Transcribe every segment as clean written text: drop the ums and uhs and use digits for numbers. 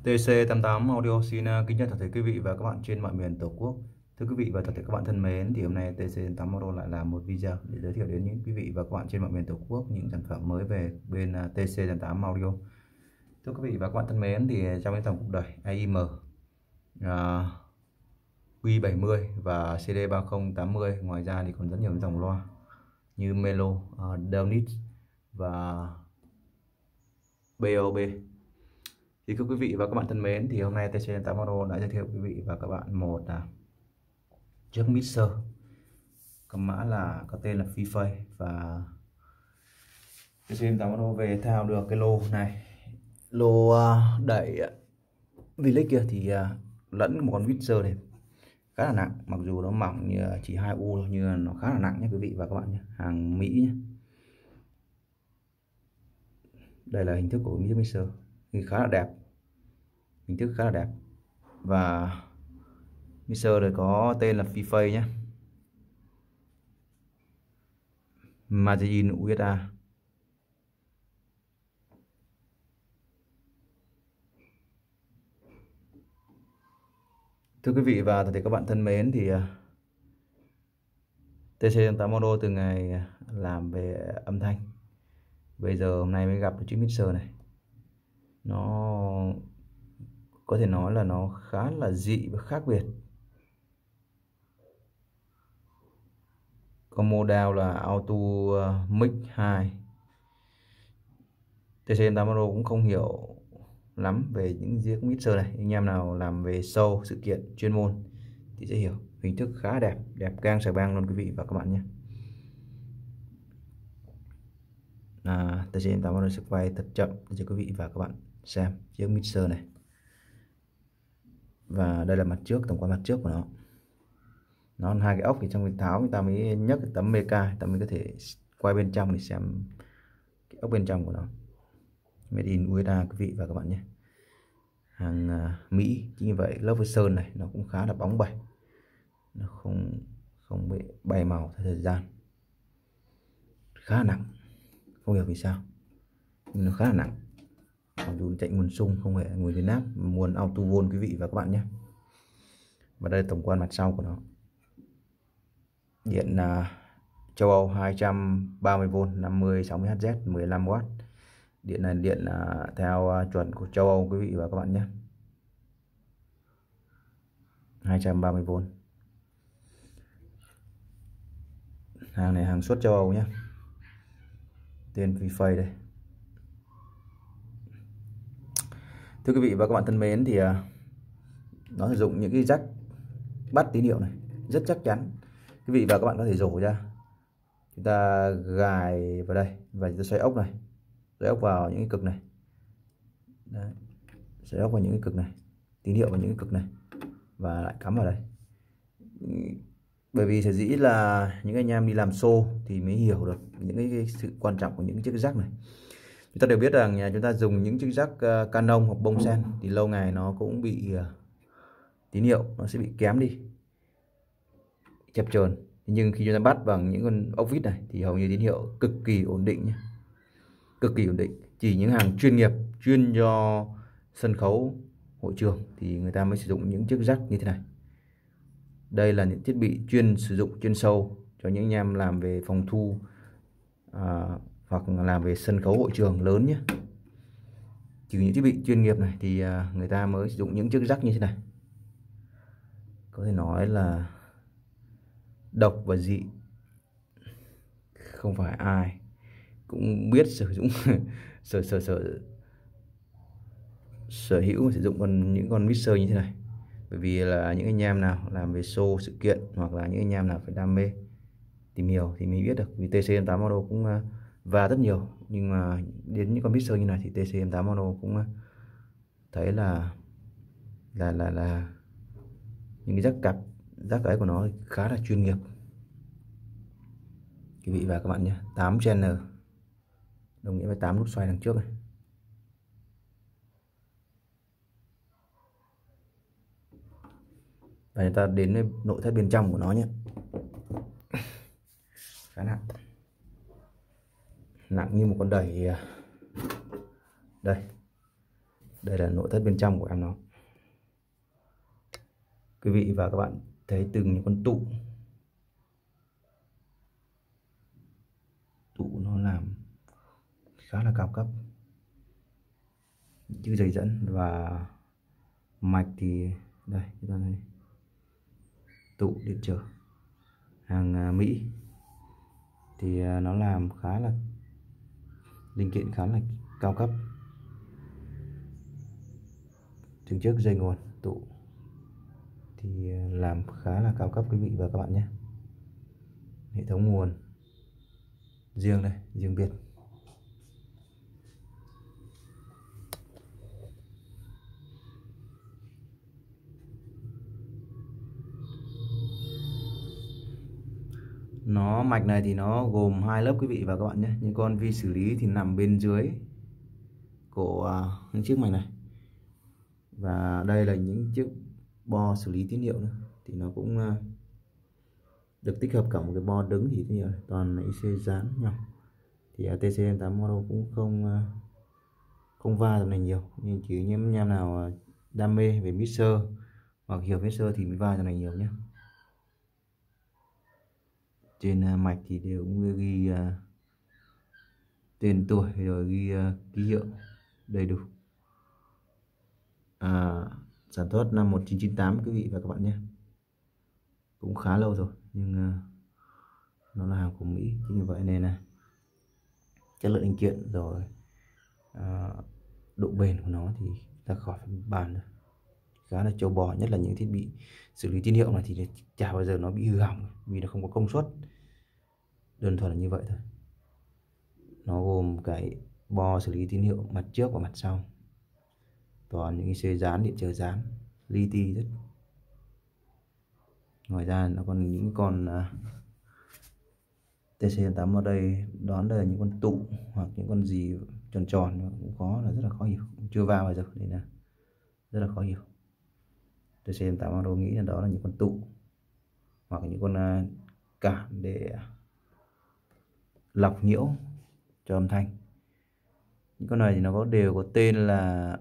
TC88 Audio xin kính chào toàn thể quý vị và các bạn trên mọi miền Tổ quốc. Thưa quý vị và toàn thể các bạn thân mến, thì hôm nay TC88 Audio lại làm một video để giới thiệu đến những quý vị và các bạn trên mọi miền Tổ quốc những sản phẩm mới về bên TC88 Audio. Thưa quý vị và các bạn thân mến, thì trong cái dòng cuộc đời AIM, Q70 và CD3080, ngoài ra thì còn rất nhiều dòng loa như Melo, Downis và BOB. Thì thưa quý vị và các bạn thân mến, thì hôm nay TC88 Audio đã giới thiệu quý vị và các bạn một chiếc mixer có mã là có tên là Phi và TC88 Audio về thao được cái lô này, lô đẩy V-Link kia thì lẫn một con mixer này khá là nặng, mặc dù nó mỏng như chỉ 2U thôi, nhưng nó khá là nặng nhé quý vị và các bạn nhé, hàng Mỹ nhé. Đây là hình thức của chiếc mixer thì khá là đẹp, hình thức khá là đẹp, và mixer này có tên là Phi nhé, Made in USA. Thưa quý vị và tất cả các bạn thân mến, thì TC88 Audio từ ngày làm về âm thanh, bây giờ hôm nay mới gặp được chiếc mixer này. Nó có thể nói là nó khá là dị và khác biệt. Có model là Auto Mix 2. TC88 Audio cũng không hiểu lắm về những chiếc mixer này. Anh em nào làm về show, sự kiện, chuyên môn thì sẽ hiểu. Hình thức khá đẹp, đẹp gang sài bang luôn quý vị và các bạn nhé. TC88 Audio sẽ quay thật chậm để cho quý vị và các bạn xem chiếc mixer này. Và đây là mặt trước, tổng quan mặt trước của nó. Nó hai cái ốc thì trong cái tháo người ta mới nhấc cái tấm meca, ta mới có thể quay bên trong để xem cái ốc bên trong của nó. Made in USA quý vị và các bạn nhé, hàng Mỹ. Chính như vậy lớp với sơn này nó cũng khá là bóng bẩy, nó không bị bay màu theo thời gian, khá nặng, không hiểu vì sao nhưng nó khá là nặng. Mặc dù chạy nguồn sung không phải nguồn biến áp, nguồn auto volt quý vị và các bạn nhé. Và đây là tổng quan mặt sau của nó. Điện châu Âu 230V 50-60Hz 15W. Điện này điện theo chuẩn của châu Âu quý vị và các bạn nhé, 230V. Hàng này hàng xuất châu Âu nhé, tên Phi đây. Thưa quý vị và các bạn thân mến, thì nó sử dụng những cái jack bắt tín hiệu này rất chắc chắn. Quý vị và các bạn có thể rổ ra, chúng ta gài vào đây và chúng ta xoay ốc này, xoay ốc vào những cái cực này. Đấy, xoay ốc vào những cái cực này, tín hiệu vào những cái cực này và lại cắm vào đây. Bởi vì sở dĩ là những anh em đi làm show thì mới hiểu được những cái sự quan trọng của những chiếc jack này. Chúng ta đều biết rằng nhà chúng ta dùng những chiếc jack Canon hoặc bông sen thì lâu ngày nó cũng bị tín hiệu nó sẽ bị kém đi, chập chờn. Nhưng khi chúng ta bắt bằng những con ốc vít này thì hầu như tín hiệu cực kỳ ổn định nhé, cực kỳ ổn định. Chỉ những hàng chuyên nghiệp, chuyên cho sân khấu, hội trường thì người ta mới sử dụng những chiếc jack như thế này. Đây là những thiết bị chuyên sử dụng chuyên sâu cho những anh em làm về phòng thu hoặc làm về sân khấu hội trường lớn nhé. Trừ những thiết bị chuyên nghiệp này thì người ta mới sử dụng những chiếc jack như thế này. Có thể nói là độc và dị, không phải ai cũng biết sử dụng sở hữu sử dụng những con mixer như thế này. Bởi vì là những anh em nào làm về show sự kiện hoặc là những anh em nào phải đam mê tìm hiểu thì mới biết được. Vì TC88 Audio cũng và rất nhiều, nhưng mà đến những con mixer như này thì TC88 Audio cũng thấy là những cái jack ấy của nó khá là chuyên nghiệp quý vị và các bạn nhé. 8 channel đồng nghĩa với 8 nút xoay đằng trước này. Và chúng ta đến với nội thất bên trong của nó nhé. Khá nặng như một con đẩy. Đây, Đây là nội thất bên trong của em nó. Quý vị và các bạn thấy từng những con tụ nó làm khá là cao cấp, chữ dây dẫn và mạch thì đây chúng ta thấy tụ điện trở hàng Mỹ thì nó làm khá là linh kiện khá là cao cấp. Từng chiếc dây nguồn tụ thì làm khá là cao cấp quý vị và các bạn nhé. Hệ thống nguồn riêng đây, riêng biệt. Nó mạch này thì nó gồm 2 lớp quý vị và các bạn nhé. Những con vi xử lý thì nằm bên dưới của những chiếc mạch này. Và đây là những chiếc bo xử lý tín hiệu nữa. Thì nó cũng được tích hợp cả một cái bo đứng thì tín hiệu này. Toàn là IC dán nhau. Thì TCM8 model cũng không va tầm này nhiều. Nhưng chỉ những em nào đam mê về mixer hoặc hiểu mixer thì mới va tầm này nhiều nhé. Trên mạch thì đều ghi tên tuổi rồi ghi ký hiệu đầy đủ. Sản xuất năm 1998 quý vị và các bạn nhé. Cũng khá lâu rồi nhưng nó là hàng của Mỹ, chính vì vậy nên là chất lượng linh kiện rồi độ bền của nó thì ta khỏi phải bàn rồi. Khá là trâu bò, nhất là những thiết bị xử lý tín hiệu này thì chả bao giờ nó bị hư hỏng vì nó không có công suất. Đơn thuần là như vậy thôi. Nó gồm cái bo xử lý tín hiệu mặt trước và mặt sau. Toàn những cái dán, điện trở dán, li ti rất. Ngoài ra nó còn những con TC8 ở đây đón đây là những con tụ hoặc những con gì tròn tròn cũng có, là rất là khó hiểu, chưa vào bao giờ nên là rất là khó hiểu. TC8 Auto nghĩ là đó là những con tụ hoặc những con cảm để lọc nhiễu cho âm thanh. Những con này thì nó có đều có tên là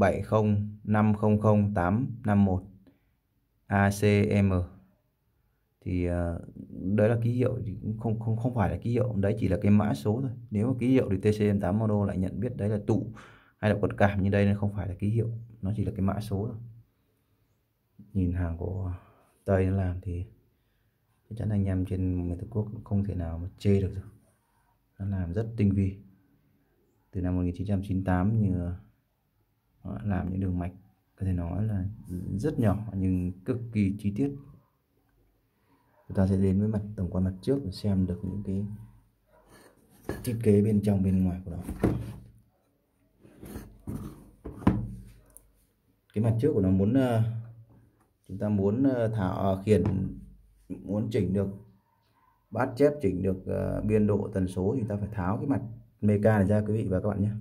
70500-851 ACM. Thì đấy là ký hiệu thì cũng không phải là ký hiệu, đấy chỉ là cái mã số thôi. Nếu mà ký hiệu thì TCM8 Mono lại nhận biết đấy là tụ hay là con cảm, như đây nên không phải là ký hiệu, nó chỉ là cái mã số thôi. Nhìn hàng của Tây nó làm thì chắc chắn anh em trên người Trung Quốc không thể nào mà chê được rồi. Nó làm rất tinh vi. Từ năm 1998 như họ làm những đường mạch có thể nói là rất nhỏ nhưng cực kỳ chi tiết. Chúng ta sẽ đến với mặt tổng quan mặt trước để xem được những cái thiết kế bên trong bên ngoài của nó. Cái mặt trước của nó muốn chúng ta muốn khiển, muốn chỉnh được bát chép, chỉnh được biên độ tần số thì ta phải tháo cái mặt meca này ra quý vị và các bạn nhé.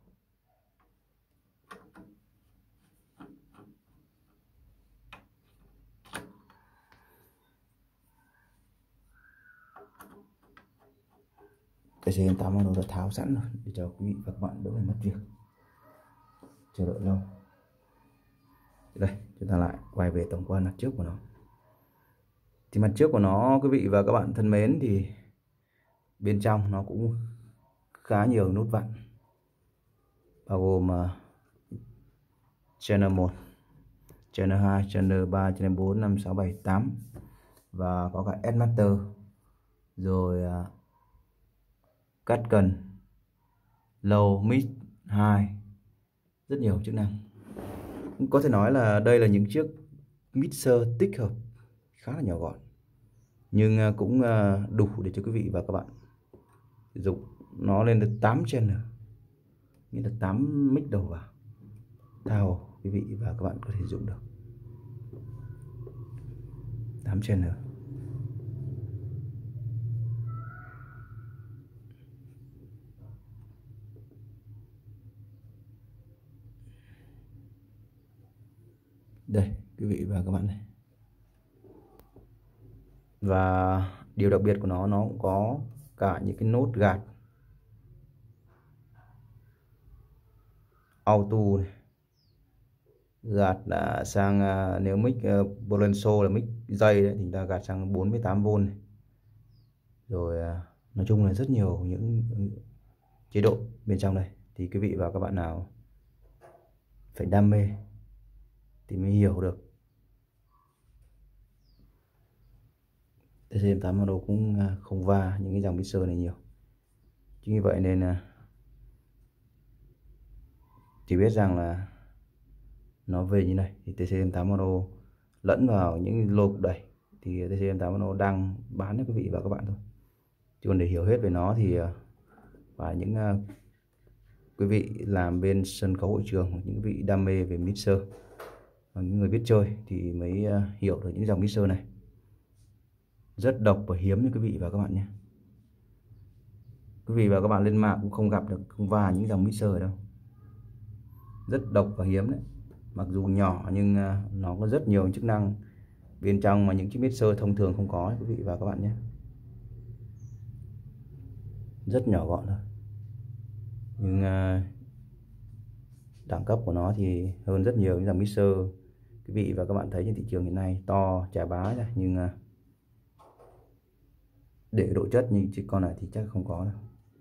Cái CM8 nó đã tháo sẵn rồi để cho quý vị và các bạn đỡ phải mất việc chờ đợi lâu. Đây, chúng ta lại quay về tổng quan mặt trước của nó. Thì mặt trước của nó quý vị và các bạn thân mến, thì bên trong nó cũng khá nhiều nút vặn, bao gồm channel 1, channel 2, channel 3, channel 4, 5, 6, 7, 8 và có cả S-Master, rồi cắt cần, low, mid, high, rất nhiều chức năng. Có thể nói là đây là những chiếc mixer tích hợp khá là nhỏ gọn nhưng cũng đủ để cho quý vị và các bạn sử dụng. Nó lên được 8 channel, nghĩa là 8 mic đầu vào, thao quý vị và các bạn có thể dùng được 8 channel. Đây quý vị và các bạn này. Và điều đặc biệt của nó cũng có cả những cái nốt gạt auto này, gạt sang nếu mic Bolenso là mic dây đấy thì chúng ta gạt sang 48V này. Rồi nói chung là rất nhiều những chế độ bên trong đây, thì quý vị và các bạn nào phải đam mê thì mới hiểu được. TC-M8 Mono cũng không va những cái dòng mixer này nhiều, chính vì vậy nên chỉ biết rằng là nó về như này thì TC-M8 Mono lẫn vào những lô cục đẩy thì TC-M8 Mono đang bán cho quý vị và các bạn thôi. Chứ còn để hiểu hết về nó thì và những quý vị làm bên sân khấu hội trường, những vị đam mê về mixer và những người biết chơi thì mới hiểu được những dòng mixer này. Rất độc và hiếm như quý vị và các bạn nhé. Quý vị và các bạn lên mạng cũng không gặp được, không va những dòng mixer đâu. Rất độc và hiếm đấy. Mặc dù nhỏ nhưng nó có rất nhiều chức năng bên trong mà những chiếc mixer thông thường không có, quý vị và các bạn nhé. Rất nhỏ gọn thôi, nhưng đẳng cấp của nó thì hơn rất nhiều những dòng mixer quý vị và các bạn thấy trên thị trường hiện nay, to chà bá ra, nhưng để độ chất như chiếc con này thì chắc không có đâu.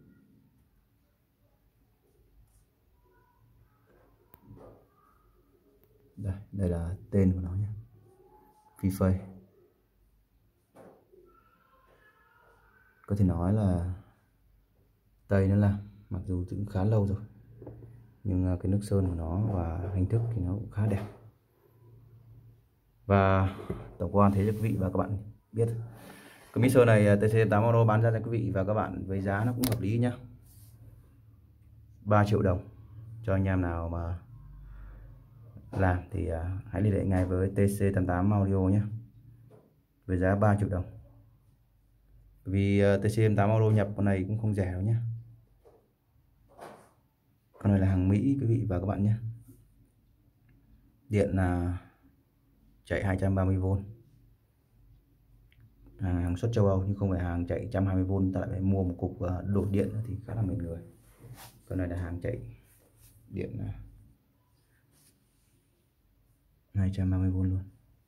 Đây là tên của nó nhé, Freeface. Có thể nói là Tây nó làm, mặc dù cũng khá lâu rồi, nhưng cái nước sơn của nó và hình thức thì nó cũng khá đẹp. Và tổng quan thế cho quý vị và các bạn biết. Cái mixer này TC-M8 Mono bán ra cho quý vị và các bạn với giá nó cũng hợp lý nhá, 3 triệu đồng. Cho anh em nào mà làm thì hãy liên hệ ngay với TC-88 Audio nhé, với giá 3 triệu đồng. Vì TC-M8 Audio nhập con này cũng không rẻ đâu nhé. Con này là hàng Mỹ quý vị và các bạn nhé. Điện là chạy 230V, hàng xuất châu Âu nhưng không phải hàng chạy 120V. Ta lại phải mua một cục đổi điện thì khá là mệt người. Con này là hàng chạy điện 230V luôn.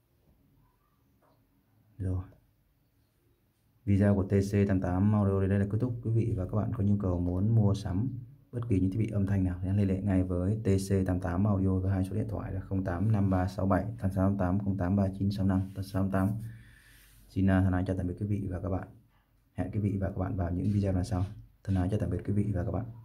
Rồi, video của TC-88 Audio đến đây là kết thúc. Quý vị và các bạn có nhu cầu muốn mua sắm bất kỳ những thiết bị âm thanh nào thì liên hệ ngay với TC-88 Audio với hai số điện thoại là 085367 8688, 083965 8688. Xin thân ái chào tạm biệt quý vị và các bạn. Hẹn quý vị và các bạn vào những video lần sau. Thân ái chào tạm biệt quý vị và các bạn.